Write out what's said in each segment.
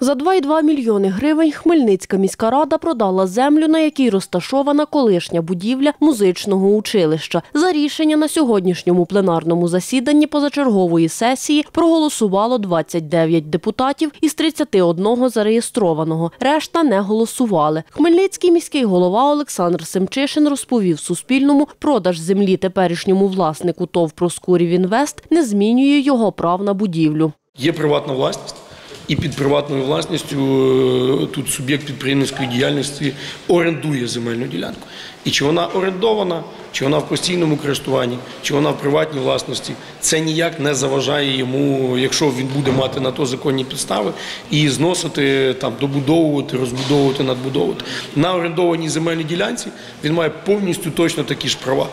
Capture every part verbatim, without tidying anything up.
За два цілих дві мільйони гривень Хмельницька міська рада продала землю, на якій розташована колишня будівля музичного училища. За рішення на сьогоднішньому пленарному засіданні позачергової сесії проголосувало двадцять дев'ять депутатів із тридцяти одного зареєстрованого. Решта не голосували. Хмельницький міський голова Олександр Семчишин розповів Суспільному, продаж землі теперішньому власнику ТОВ «Проскурів-Інвест» не змінює його прав на будівлю. Є приватна власність. І під приватною власністю тут суб'єкт підприємницької діяльності орендує земельну ділянку. І чи вона орендована, чи вона в постійному користуванні, чи вона в приватній власності, це ніяк не заважає йому, якщо він буде мати на то законні підстави, і зносити, там, добудовувати, розбудовувати, надбудовувати. На орендованій земельній ділянці він має повністю точно такі ж права.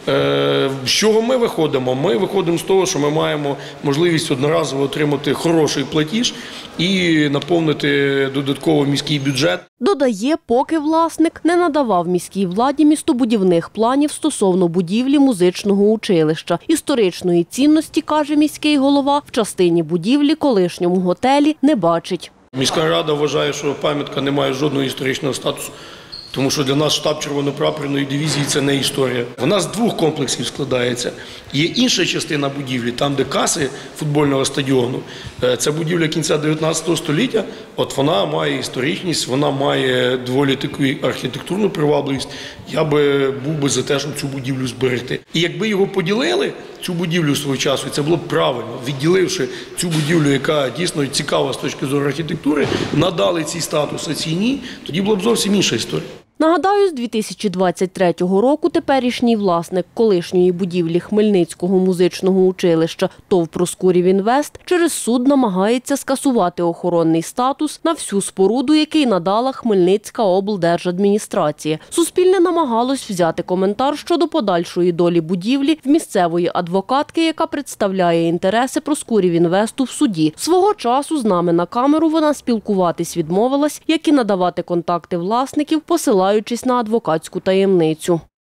З чого ми виходимо? Ми виходимо з того, що ми маємо можливість одноразово отримати хороший платіж і наповнити додатково міський бюджет. Додає, поки власник не надавав міській владі містобудівних планів стосовно будівлі музичного училища. Історичної цінності, каже міський голова, в частині будівлі колишньому готелі не бачить. Міська рада вважає, що пам'ятка не має жодного історичного статусу. Тому що для нас штаб червоно-прапорної дивізії – це не історія. Вона з двох комплексів складається. Є інша частина будівлі, там, де каси футбольного стадіону. Це будівля кінця дев'ятнадцятого століття. От вона має історичність, вона має доволі таку архітектурну привабливість. Я би був би за те, щоб цю будівлю зберегти. І якби його поділили, цю будівлю свого часу, і це було б правильно, відділивши цю будівлю, яка дійсно цікава з точки зору архітектури, надали цей статус, а цій ні, тоді була б зовсім інша історія. Нагадаю, з дві тисячі двадцять третього року теперішній власник колишньої будівлі Хмельницького музичного училища ТОВ «Проскурів-Інвест» через суд намагається скасувати охоронний статус на всю споруду, який надала Хмельницька облдержадміністрація. Суспільне намагалось взяти коментар щодо подальшої долі будівлі в місцевої адвокатки, яка представляє інтереси «Проскурів-Інвесту» в суді. Свого часу з нами на камеру вона спілкуватись відмовилась, як і надавати контакти власників, посилаючись на адвокатську таємницю.